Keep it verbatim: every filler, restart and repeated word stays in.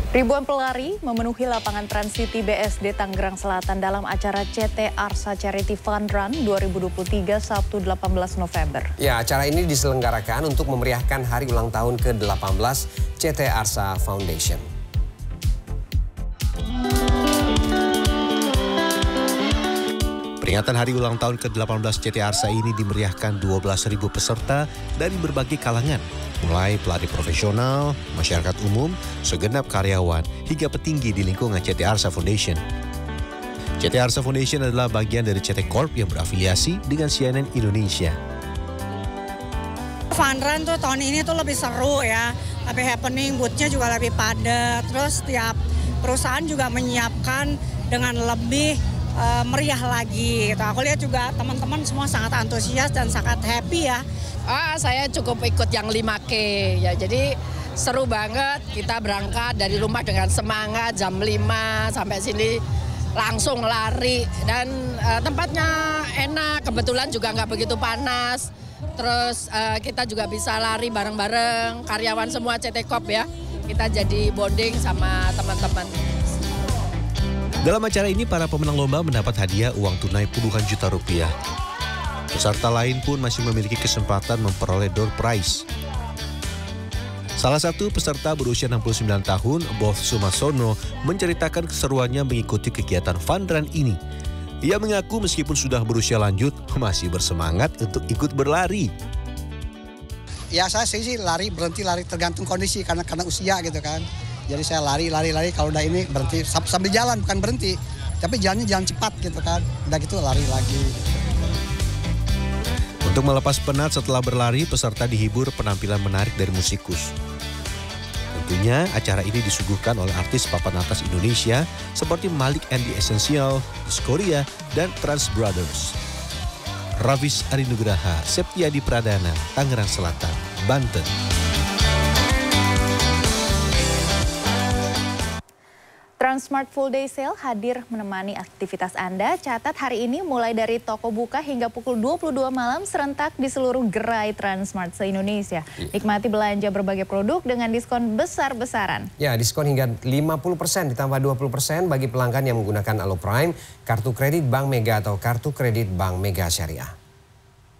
Ribuan pelari memenuhi lapangan Trans City B S D Tangerang Selatan dalam acara C T Arsa Charity Fun Run dua ribu dua puluh tiga Sabtu delapan belas November. Ya, acara ini diselenggarakan untuk memeriahkan hari ulang tahun ke delapan belas C T Arsa Foundation. Peringatan hari ulang tahun ke delapan belas C T Arsa ini dimeriahkan dua belas ribu peserta dari berbagai kalangan, mulai pelari profesional, masyarakat umum, segenap karyawan, hingga petinggi di lingkungan C T Arsa Foundation. C T Arsa Foundation adalah bagian dari C T Corp yang berafiliasi dengan C N N Indonesia. Fun Run tuh tahun ini tuh lebih seru ya, lebih happening, booth-nya juga lebih padat, terus tiap perusahaan juga menyiapkan dengan lebih uh, meriah lagi gitu. Aku lihat juga teman-teman semua sangat antusias dan sangat happy ya. Ah, saya cukup ikut yang lima K ya, jadi seru banget. Kita berangkat dari rumah dengan semangat jam lima sampai sini langsung lari dan uh, tempatnya enak, kebetulan juga nggak begitu panas. Terus uh, kita juga bisa lari bareng-bareng, karyawan semua C T Corp ya. Kita jadi bonding sama teman-teman. Dalam acara ini para pemenang lomba mendapat hadiah uang tunai puluhan juta rupiah. Peserta lain pun masih memiliki kesempatan memperoleh door prize. Salah satu peserta berusia enam puluh sembilan tahun, Both Sumasono, menceritakan keseruannya mengikuti kegiatan Fun Run ini. Ia mengaku meskipun sudah berusia lanjut, masih bersemangat untuk ikut berlari. Ya saya sih lari, berhenti lari tergantung kondisi karena karena usia gitu kan. Jadi saya lari, lari, lari kalau udah ini berhenti sambil jalan bukan berhenti. Tapi jalannya jalan cepat gitu kan. Udah gitu lari lagi. Untuk melepas penat setelah berlari, peserta dihibur penampilan menarik dari musikus. Tentunya acara ini disuguhkan oleh artis papan atas Indonesia seperti Malik and the Essential, Korea, dan Trans Brothers. Ravis Arinugraha, Septiadi Pradana, Tangerang Selatan, Banten. Transmart Full Day Sale hadir menemani aktivitas Anda. Catat hari ini mulai dari toko buka hingga pukul dua puluh dua malam serentak di seluruh gerai Transmart se-Indonesia. Nikmati belanja berbagai produk dengan diskon besar-besaran. Ya, diskon hingga lima puluh persen ditambah dua puluh persen bagi pelanggan yang menggunakan Alo Prime, kartu kredit Bank Mega atau kartu kredit Bank Mega Syariah.